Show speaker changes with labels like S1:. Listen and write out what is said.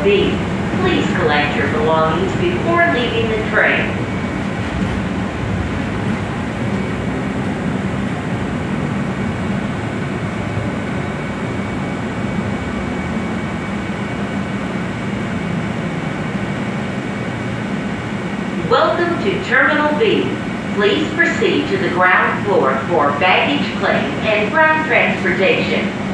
S1: B. Please collect your belongings before leaving the train. Welcome to Terminal B. Please proceed to the ground floor for baggage claim and ground transportation.